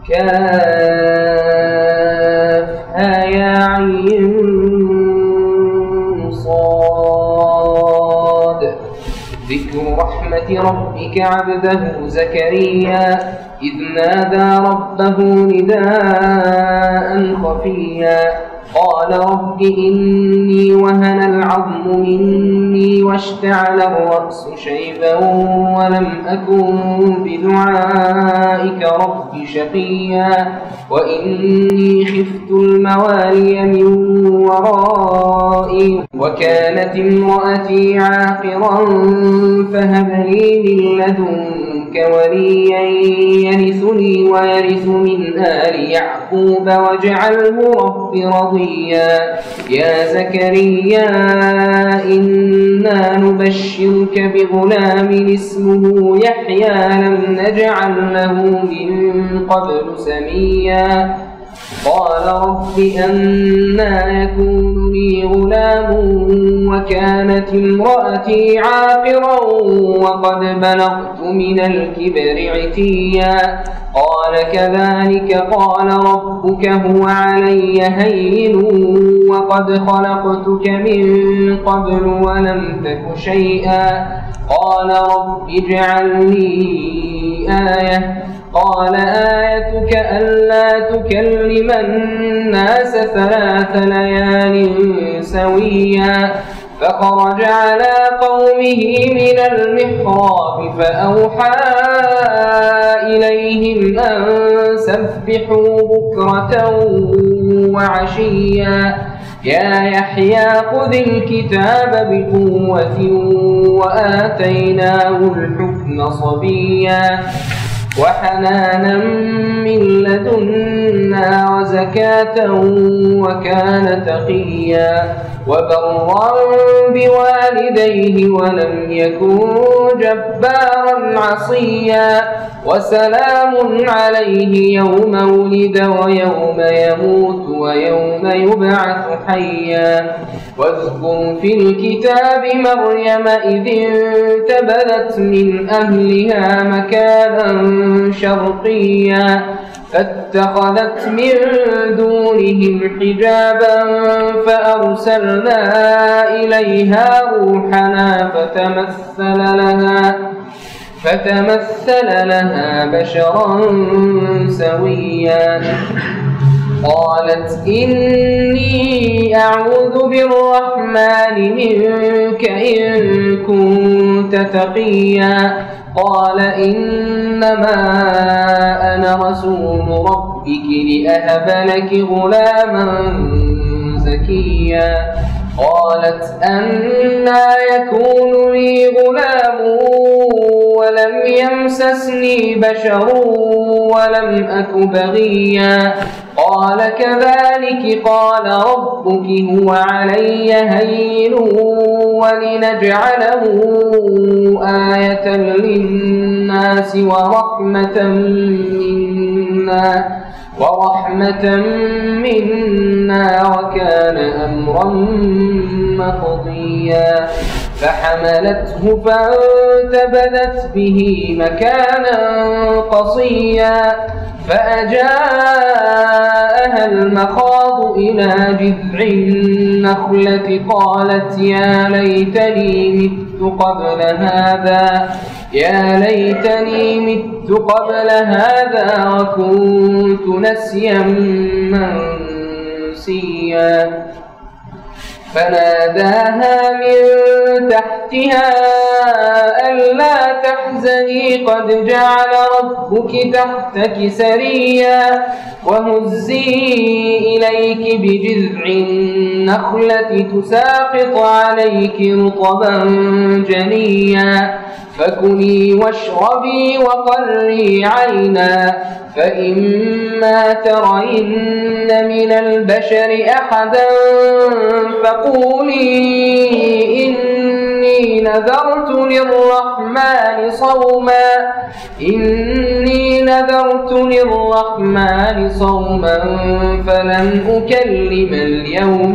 كافها يا عين صاد. ذكر رحمة ربك عبده زكريا إذ نادى ربه نداء خفيا قال رب إني وهن العظم مني واشتعل الرأس شيبا ولم أكن بدعائك رب شقيا وإني خفت الموالي من ورائي وكانت امرأتي عاقرا فهب لي من لدنك وليا يرثني ويرث من آل يعقوب واجعله رب رضيا. يا زكريا إنا نبشرك بغلام اسمه يحيى لم نجعل له من قبل سميا قال رب أنى يكون لي غلام وكانت امرأتي عاقرا وقد بلغت من الكبر عتيا قال كذلك قال ربك هو علي هين وقد خلقتك من قبل ولم تك شيئا قال رب اجعل لي آية قال آيتك ألا تكلم الناس 3 ليال سويا فخرج على قومه من المحراب فأوحى إليهم أن سبحوا بكرة وعشيا يا يحيى خذ الكتاب بقوة وآتيناه الحكم صبيا وحنانا من لدنا وزكاة وكان تقيا وبرا بوالديه ولم يكن جبارا عصيا وسلام عليه يوم ولد ويوم يموت ويوم يبعث حيا واذكر في الكتاب مريم إذ انتبذت من أهلها مكانا شرقيا فاتخذت من دونهم حجابا فأرسلنا إليها روحنا فتمثل لها بشرا سويا قالت إني أعوذ بالرحمن منك إن كنت تقيا قال إنما أنا رسول ربك لأهب لك غلاما زكيا قالت أنى يكون لي غلام ولم يمسسني بشر ولم أك بغيا قال كذلك قال ربك هو علي هين ولنجعله آية للناس ورحمة منا وكان أمرا مقضيا فحملته فانتبذت به مكانا قصيا فأجاءها المخاض إلى جذع النخلة قالت يا ليتني مت قبل هذا وكنت نسيا منسيا فناداها من تحتها ألا تحزني قد جعل ربك تحتك سريا وهزي إليك بجذع النخلة تساقط عليك رطبا جنيا فكلي واشربي وقري عينا فإما ترين من البشر أحدا فقولي إني نذرت للرحمن صوما فلن أكلم اليوم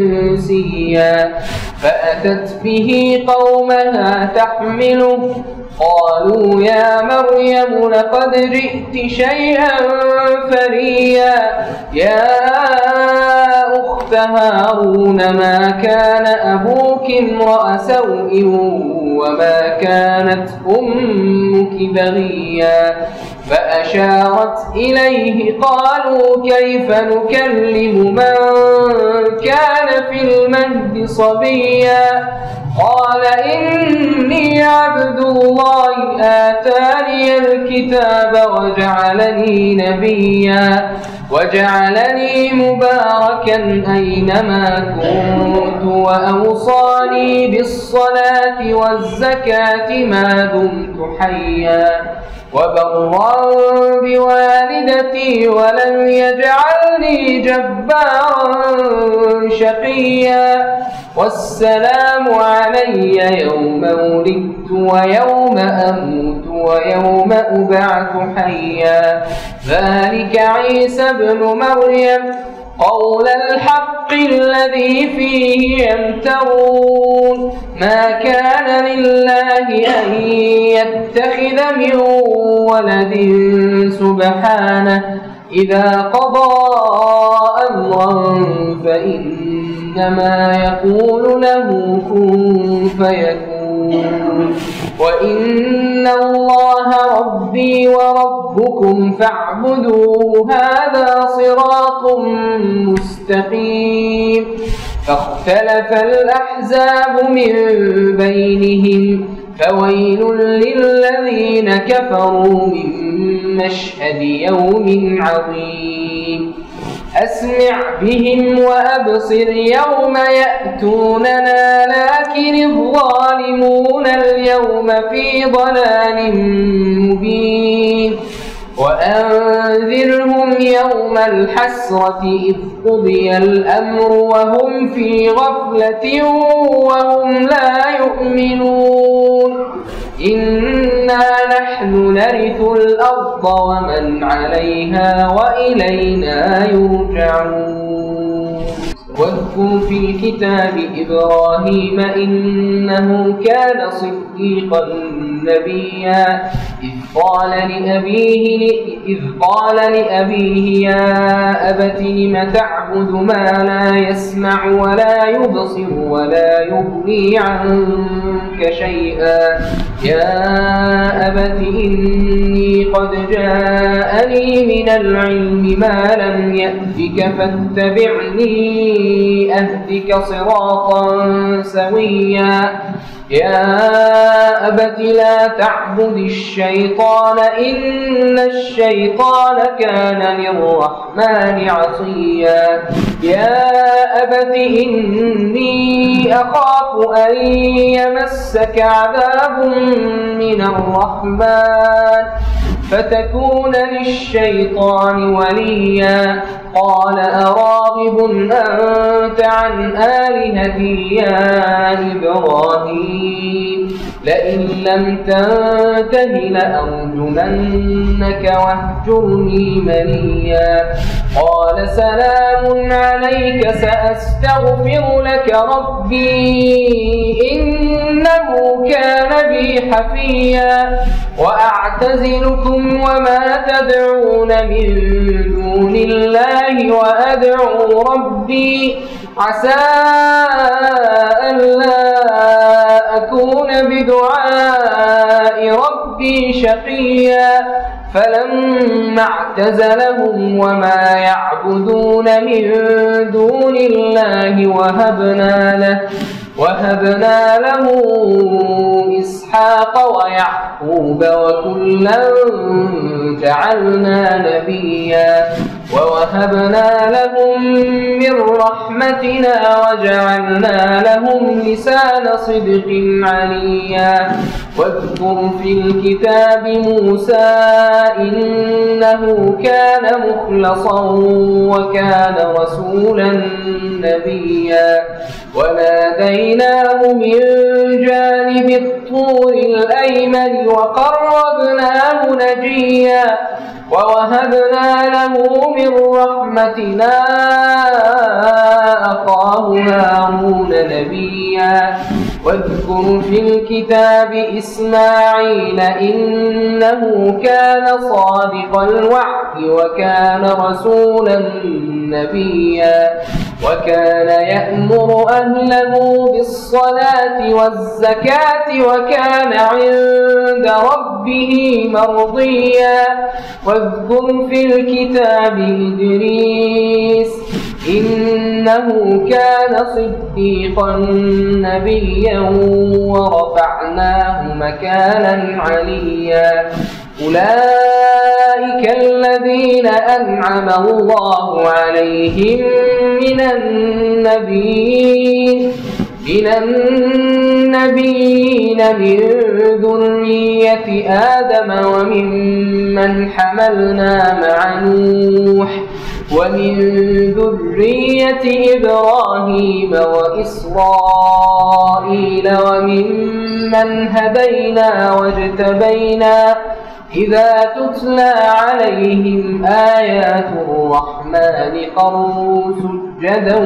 إنسيا فأتت به قومها تحمله قالوا يا مريم لقد جئت شيئا فريا يا أخت هارون ما كان أبوك امرأ سوء وما كانت أمك بغيا فأشارت إليه قالوا كيف نكلم من كان في المهد صبيا قال إني عبد الله آتاني الكتاب وجعلني نبيا وجعلني مباركا أينما كنت وأوصاني بالصلاة والزكاة ما دمت حيا وبرا بوالدتي ولم يجعلني جبارا شقيا والسلام علي يوم ولدت ويوم أموت ويوم أبعث حيا ذلك عيسى ابن مريم قول الحق الذي فيه يمترون ما كان لله أن يتخذ من ولد سبحانه إذا قضى أمرا فإنما يقول له كن فيكون وإن الله ربي وربكم فاعبدوه هذا صراط مستقيم فاختلف الأحزاب من بينهم فويل للذين كفروا من مشهد يوم عظيم أسمع بهم وأبصر يوم يأتوننا لكن الظالمون اليوم في ضلال مبين وأنذرهم يوم الحسرة إذ قضي الأمر وهم في غفلة وهم لا يؤمنون إنا نحن نرث الأرض ومن عليها وإلينا يرجعون واذكر في الكتاب إبراهيم إنه كان صديقا نبيا إذ قال لأبيه يا أبت لم تعبد ما لا يسمع ولا يبصر ولا يغني عنك شيئا يا أبت إني قد جاءني من العلم ما لم يأتك فاتبعني أهدك صراطا سويا يا أبت لا تعبد الشيطان إن الشيطان كان للرحمن عصيا يا أبت إني أخاف أن يمسك عذاب من الرحمن فتكون للشيطان وليا قال أراغب أنت عن آلهتي يا إبراهيم لئن لم تنته لأرجمنك واهجرني مليا قال سلام عليك سأستغفر لك ربي إنه كان بي حفيا وأعتزلكم وما تدعون من دون الله وأدعو ربي عسى ألا أكون بدعاء ربي شقيا فلما اعتزلهم وما يعبدون من دون الله وهبنا له إسحاق ويعقوب وكلا جعلنا نبيا ووهبنا لهم من رحمتنا وجعلنا لهم لسان صدق عليا واذكر في الكتاب موسى إنه كان مخلصا وكان رسولا نبيا وناديناه من جانب الطور الأيمن وقربناه نجيا ووهبنا له من رحمتنا أخاه هارون نبيا واذكر في الكتاب إسماعيل إنه كان صادق الوعد وكان رسولا نبيا وكان يأمر أهله بالصلاة والزكاة وكان عند ربه مرضيا واذكر في الكتاب إدريس إنه كان صديقا نبيا ورفعناه مكانا عليا أولئك الذين أنعم الله عليهم من النبيين من ذرية آدم وممن حملنا مع نوح ومن ذرية إبراهيم وإسرائيل وممن هدينا واجتبينا إذا تتلى عليهم آيات الرحمن خروا سجدا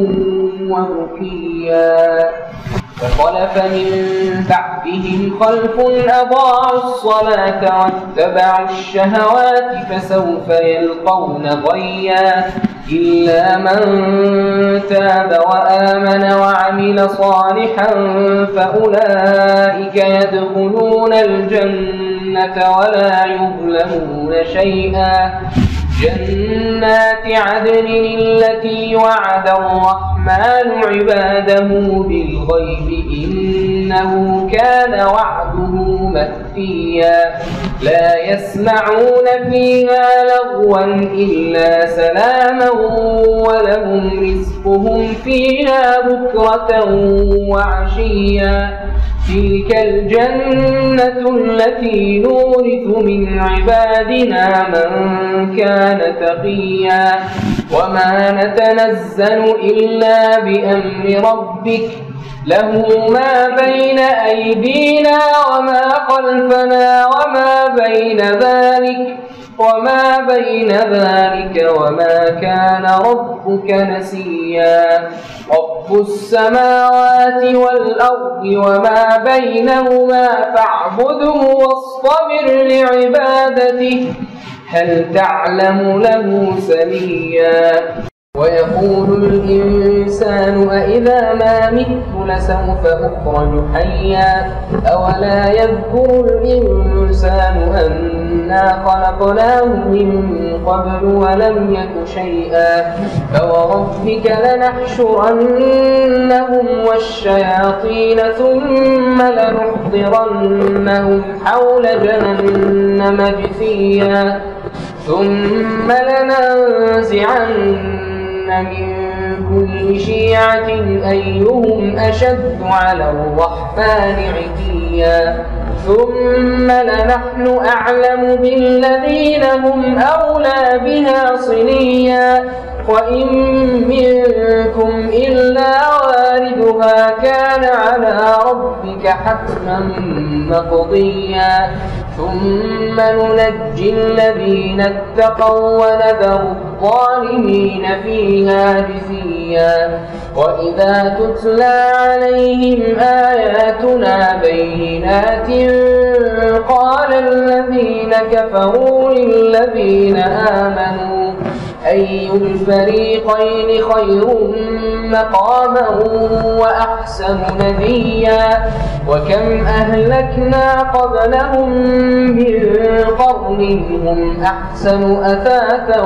وبكيا فخلف من بعدهم خلف أضاعوا الصلاة واتبعوا الشهوات فسوف يلقون غيا إلا من تاب وآمن وعمل صالحا فأولئك يدخلون الجنة ولا يظلمون شيئا جنات عدن التي وعد الرحمن عباده بالغيب إنه كان وعده مأتيا لا يسمعون فيها لغوا إلا سلاما ولهم رزقهم فيها بكرة وعشيا تلك الجنة التي نورث من عبادنا من كان تقيا وما نتنزل إلا بأمر ربك له ما بين أيدينا وما خلفنا وما بين ذلك وما كان ربك نسيا رب السماوات والأرض وما بينهما فاعبده واصطبر لعبادته هل تعلم له سميا ويقول الإنسان أإذا ما مت لسوف أخرج حيا أولا يذكر الإنسان أنا خلقناه من قبل ولم يك شيئا فوربك لنحشرنهم والشياطين ثم لنحضرنهم حول جهنم جثيا ثم لننزعن من كل شيعة أيهم أشد على الرحمن عتيا ثم لنحن أعلم بالذين هم أولى بها صليا وإن منكم إلا واردها كان على ربك حتما مقضيا ثم ننجي الذين اتقوا ونذر الظالمين فيها جثيا وإذا تتلى عليهم آياتنا بينات قال الذين كفروا للذين آمنوا أي الفريقين خير مقاما وأحسن نديا وكم أهلكنا قبلهم من قرن هم أحسن أثاثا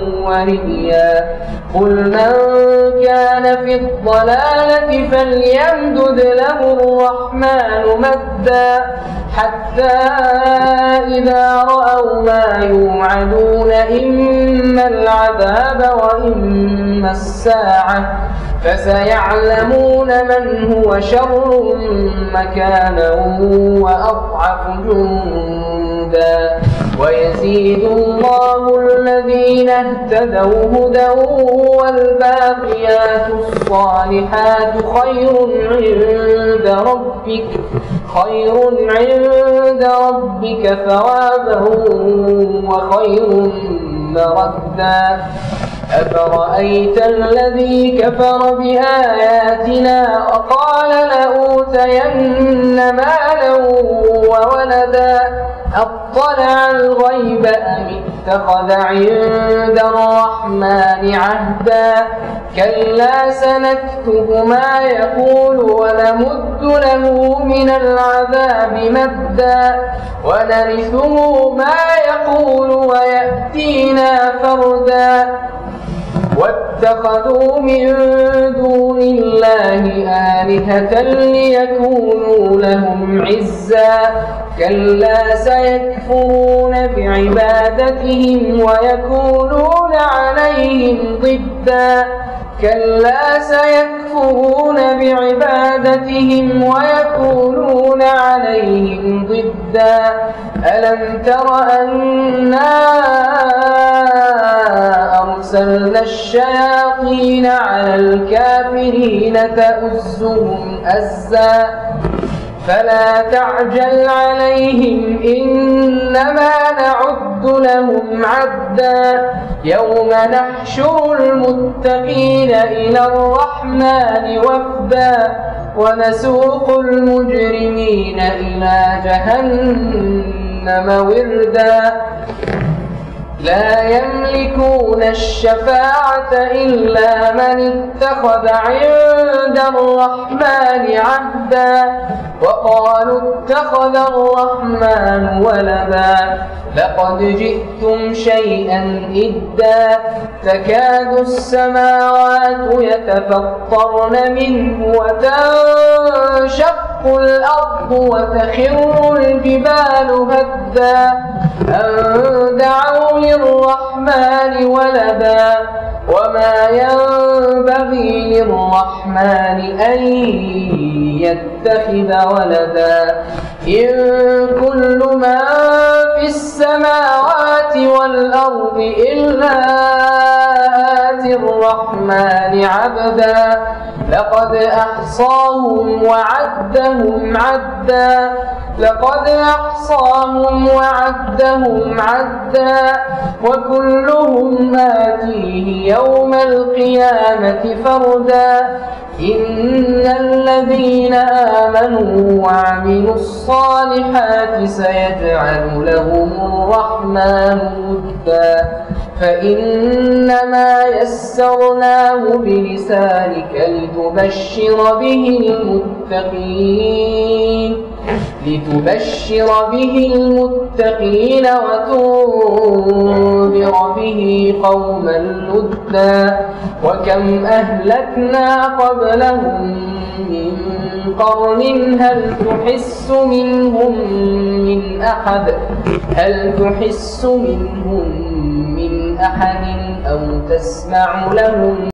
ورئيا قل من كان في الضلالة فليمدد له الرحمن مدا حتى إذا رأوا ما يوعدون إما العذاب وإما الساعة فسيعلمون من هو شر مكانا وأضعف جندا ويزيد الله الذين اهتدوا هدى والباقيات الصالحات خير عند ربك ثوابا وخير مردا أفرأيت الذي كفر بآياتنا وقال لأوتين مالا وولدا أطلع الغيب أم اتخذ عند الرحمن عهدا كلا سنكتب ما يقول ونمد له من العذاب مدا ونرثه ما يقول ويأتينا فردا واتخذوا من دون الله آلهة ليكونوا لهم عزا كلا سيكفرون بعبادتهم ويكونون عليهم ضدا كلا سيكفرون بعبادتهم ويكونون عليهم ضدا ألم تر أنا أرسلنا الشياطين على الكافرين تؤزهم أزا فلا تعجل عليهم إنما نعد لهم عدا يوم نحشر المتقين إلى الرحمن وفدا ونسوق المجرمين إلى جهنم وردا لا يملكون الشفاعة إلا من اتخذ عند الرحمن عهدا وقالوا اتخذ الرحمن ولدا لقد جئتم شيئا إدا تكاد السماوات يتفطرن منه وتنشق الأرض وتخر الجبال هدا أن دعوا للرحمن ولدا وما ينبغي للرحمن أن يتخذ ولدا إن كل من في السماوات والأرض إلا آتي الرحمن عبدا لقد أحصاهم وعدهم عدا لقد أحصاهم وعدهم عدا وكلهم آتيه يوم القيامة فردا إن الذين آمنوا وعملوا الصالحات سيجعل لهم الرحمن ودا فإنما يسرناه بلسانك لتبشر به المتقين وتنذر به قوما لدا وكم أهلكنا قبلهم من قرن هل تحس منهم من أحد أو تسمع لهم